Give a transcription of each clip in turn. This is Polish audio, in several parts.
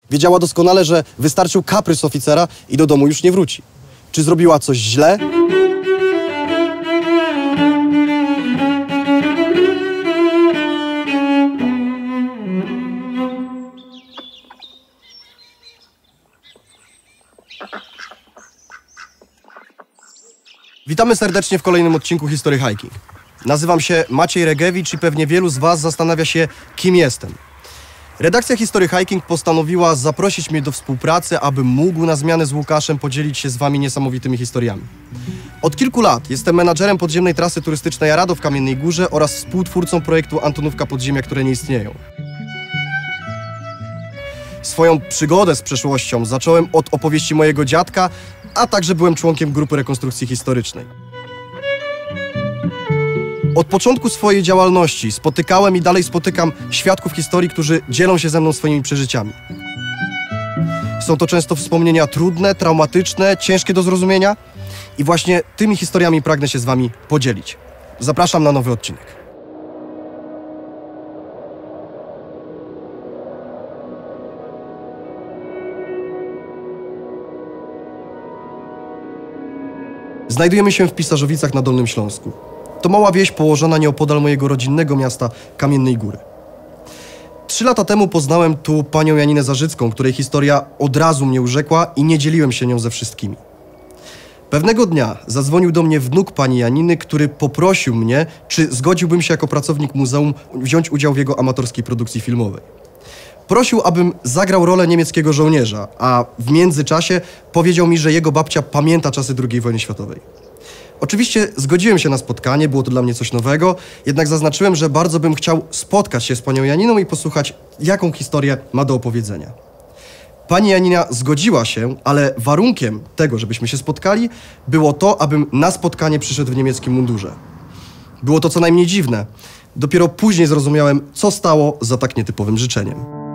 Wiedziała doskonale, że wystarczył kaprys oficera i do domu już nie wróci. Czy zrobiła coś źle? Witamy serdecznie w kolejnym odcinku History Hiking. Nazywam się Maciej Regewicz i pewnie wielu z Was zastanawia się, kim jestem. Redakcja History Hiking postanowiła zaprosić mnie do współpracy, abym mógł na zmianę z Łukaszem podzielić się z Wami niesamowitymi historiami. Od kilku lat jestem menadżerem podziemnej trasy turystycznej Arado w Kamiennej Górze oraz współtwórcą projektu Antonówka Podziemia, które nie istnieją. Swoją przygodę z przeszłością zacząłem od opowieści mojego dziadka, a także byłem członkiem grupy rekonstrukcji historycznej. Od początku swojej działalności spotykałem i dalej spotykam świadków historii, którzy dzielą się ze mną swoimi przeżyciami. Są to często wspomnienia trudne, traumatyczne, ciężkie do zrozumienia i właśnie tymi historiami pragnę się z Wami podzielić. Zapraszam na nowy odcinek. Znajdujemy się w Pisarzowicach na Dolnym Śląsku. To mała wieś położona nieopodal mojego rodzinnego miasta Kamiennej Góry. 3 lata temu poznałem tu panią Janinę Zarzycką, której historia od razu mnie urzekła i nie dzieliłem się nią ze wszystkimi. Pewnego dnia zadzwonił do mnie wnuk pani Janiny, który poprosił mnie, czy zgodziłbym się jako pracownik muzeum wziąć udział w jego amatorskiej produkcji filmowej. Prosił, abym zagrał rolę niemieckiego żołnierza, a w międzyczasie powiedział mi, że jego babcia pamięta czasy II wojny światowej. Oczywiście zgodziłem się na spotkanie, było to dla mnie coś nowego, jednak zaznaczyłem, że bardzo bym chciał spotkać się z panią Janiną i posłuchać, jaką historię ma do opowiedzenia. Pani Janina zgodziła się, ale warunkiem tego, żebyśmy się spotkali, było to, abym na spotkanie przyszedł w niemieckim mundurze. Było to co najmniej dziwne. Dopiero później zrozumiałem, co stało za tak nietypowym życzeniem.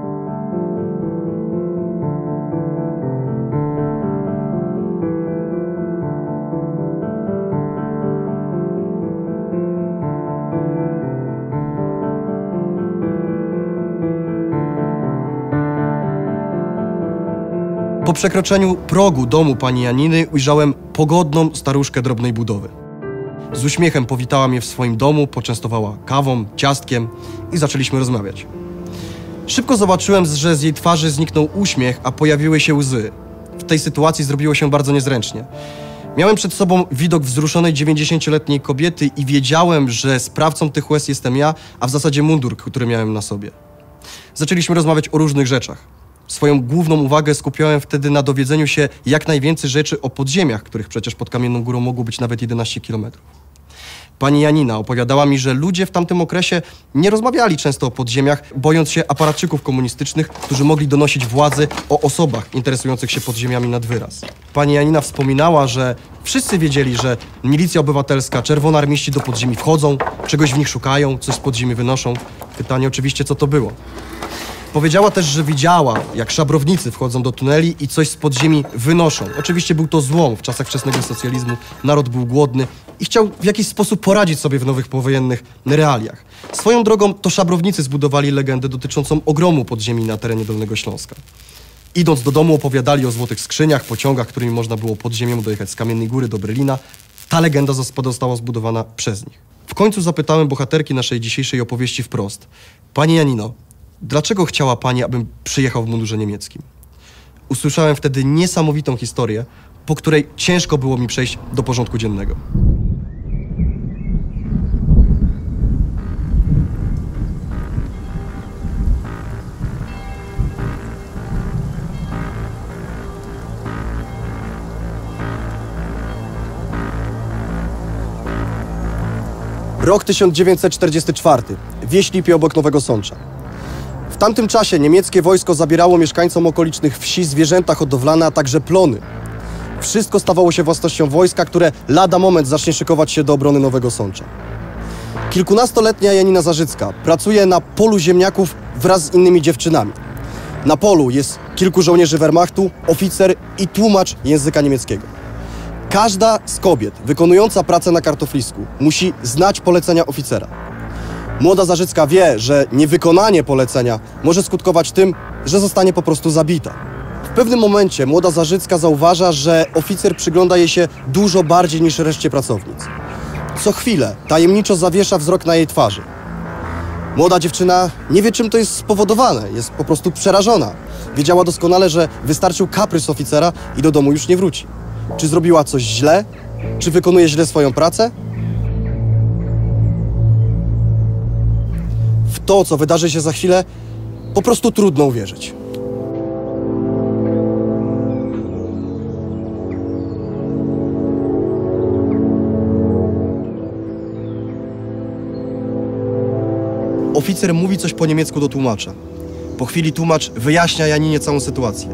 Po przekroczeniu progu domu pani Janiny ujrzałem pogodną staruszkę drobnej budowy. Z uśmiechem powitała mnie w swoim domu, poczęstowała kawą, ciastkiem i zaczęliśmy rozmawiać. Szybko zobaczyłem, że z jej twarzy zniknął uśmiech, a pojawiły się łzy. W tej sytuacji zrobiło się bardzo niezręcznie. Miałem przed sobą widok wzruszonej 90-letniej kobiety i wiedziałem, że sprawcą tych łez jestem ja, a w zasadzie mundur, który miałem na sobie. Zaczęliśmy rozmawiać o różnych rzeczach. Swoją główną uwagę skupiałem wtedy na dowiedzeniu się jak najwięcej rzeczy o podziemiach, których przecież pod Kamienną Górą mogło być nawet 11 kilometrów. Pani Janina opowiadała mi, że ludzie w tamtym okresie nie rozmawiali często o podziemiach, bojąc się aparatczyków komunistycznych, którzy mogli donosić władzy o osobach interesujących się podziemiami nad wyraz. Pani Janina wspominała, że wszyscy wiedzieli, że milicja obywatelska, czerwonoarmiści do podziemi wchodzą, czegoś w nich szukają, coś z podziemi wynoszą. Pytanie oczywiście, co to było. Powiedziała też, że widziała, jak szabrownicy wchodzą do tuneli i coś z podziemi wynoszą. Oczywiście był to złom. W czasach wczesnego socjalizmu naród był głodny i chciał w jakiś sposób poradzić sobie w nowych powojennych realiach. Swoją drogą to szabrownicy zbudowali legendę dotyczącą ogromu podziemi na terenie Dolnego Śląska. Idąc do domu opowiadali o złotych skrzyniach, pociągach, którymi można było pod ziemią dojechać z Kamiennej Góry do Brylina. Ta legenda została zbudowana przez nich. W końcu zapytałem bohaterki naszej dzisiejszej opowieści wprost. Pani Janino, dlaczego chciała pani, abym przyjechał w mundurze niemieckim? Usłyszałem wtedy niesamowitą historię, po której ciężko było mi przejść do porządku dziennego. Rok 1944. Wieś Lipie obok Nowego Sącza. W tamtym czasie niemieckie wojsko zabierało mieszkańcom okolicznych wsi zwierzęta hodowlane, a także plony. Wszystko stawało się własnością wojska, które lada moment zacznie szykować się do obrony Nowego Sącza. Kilkunastoletnia Janina Zarzycka pracuje na polu ziemniaków wraz z innymi dziewczynami. Na polu jest kilku żołnierzy Wehrmachtu, oficer i tłumacz języka niemieckiego. Każda z kobiet wykonująca pracę na kartoflisku musi znać polecenia oficera. Młoda Zarzycka wie, że niewykonanie polecenia może skutkować tym, że zostanie po prostu zabita. W pewnym momencie młoda Zarzycka zauważa, że oficer przygląda jej się dużo bardziej niż reszcie pracownic. Co chwilę tajemniczo zawiesza wzrok na jej twarzy. Młoda dziewczyna nie wie, czym to jest spowodowane, jest po prostu przerażona. Wiedziała doskonale, że wystarczył kaprys oficera i do domu już nie wróci. Czy zrobiła coś źle? Czy wykonuje źle swoją pracę? W to, co wydarzy się za chwilę, po prostu trudno uwierzyć. Oficer mówi coś po niemiecku do tłumacza. Po chwili tłumacz wyjaśnia Janinie całą sytuację.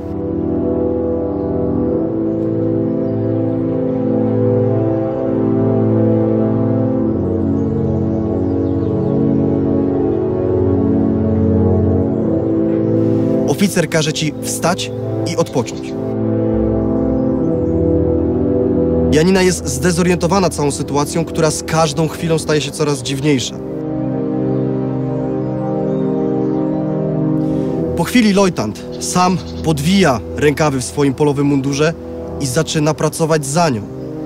Oficer każe ci wstać i odpocząć. Janina jest zdezorientowana całą sytuacją, która z każdą chwilą staje się coraz dziwniejsza. Po chwili lojtant sam podwija rękawy w swoim polowym mundurze i zaczyna pracować za nią.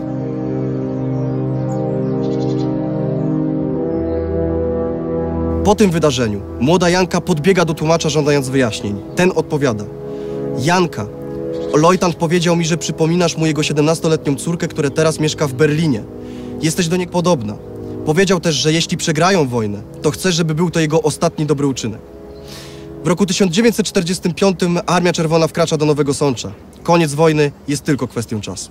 Po tym wydarzeniu młoda Janka podbiega do tłumacza, żądając wyjaśnień. Ten odpowiada: Janka, lojtant powiedział mi, że przypominasz mu jego 17-letnią córkę, która teraz mieszka w Berlinie. Jesteś do niej podobna. Powiedział też, że jeśli przegrają wojnę, to chce, żeby był to jego ostatni dobry uczynek. W roku 1945 Armia Czerwona wkracza do Nowego Sącza. Koniec wojny jest tylko kwestią czasu.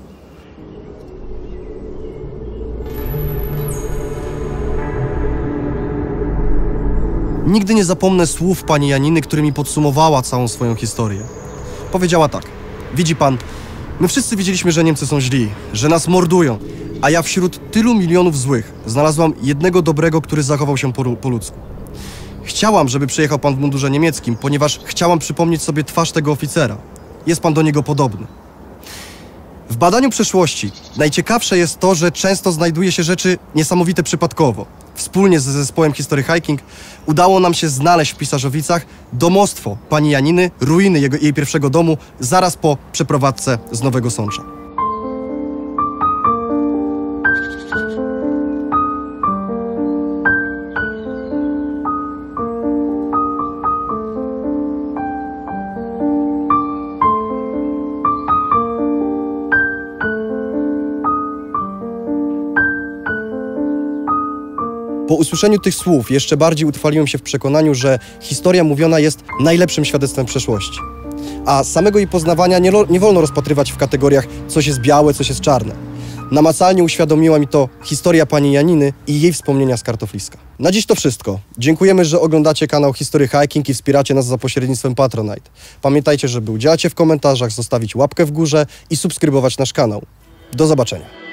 Nigdy nie zapomnę słów pani Janiny, którymi podsumowała całą swoją historię. Powiedziała tak: widzi pan, my wszyscy wiedzieliśmy, że Niemcy są źli, że nas mordują, a ja wśród tylu milionów złych znalazłam jednego dobrego, który zachował się po ludzku. Chciałam, żeby przyjechał pan w mundurze niemieckim, ponieważ chciałam przypomnieć sobie twarz tego oficera. Jest pan do niego podobny. W badaniu przeszłości najciekawsze jest to, że często znajduje się rzeczy niesamowite przypadkowo. Wspólnie z zespołem History Hiking udało nam się znaleźć w Pisarzowicach domostwo pani Janiny, ruiny jej pierwszego domu, zaraz po przeprowadzce z Nowego Sącza. Po usłyszeniu tych słów jeszcze bardziej utrwaliłem się w przekonaniu, że historia mówiona jest najlepszym świadectwem przeszłości. A samego jej poznawania nie wolno rozpatrywać w kategoriach coś jest białe, coś jest czarne. Namacalnie uświadomiła mi to historia pani Janiny i jej wspomnienia z kartofliska. Na dziś to wszystko. Dziękujemy, że oglądacie kanał History Hiking i wspieracie nas za pośrednictwem Patronite. Pamiętajcie, żeby udzielać w komentarzach, zostawić łapkę w górze i subskrybować nasz kanał. Do zobaczenia.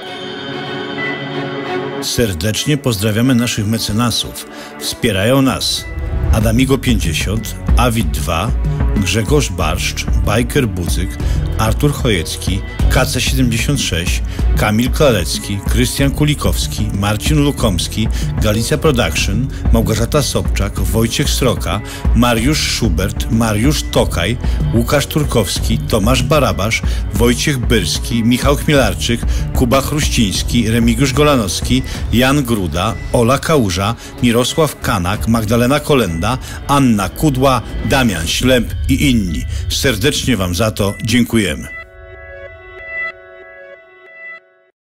Serdecznie pozdrawiamy naszych mecenasów. Wspierają nas Adamigo 50, Awid 2, Grzegorz Barszcz, Bajker Budzyk, Artur Chojecki, KC76, Kamil Klarecki, Krystian Kulikowski, Marcin Lukomski, Galicja Production, Małgorzata Sobczak, Wojciech Sroka, Mariusz Schubert, Mariusz Tokaj, Łukasz Turkowski, Tomasz Barabasz, Wojciech Byrski, Michał Chmielarczyk, Kuba Chruściński, Remigiusz Golanowski, Jan Gruda, Ola Kałuża, Mirosław Kanak, Magdalena Kolenda, Anna Kudła, Damian Ślep i inni. Serdecznie Wam za to dziękujemy.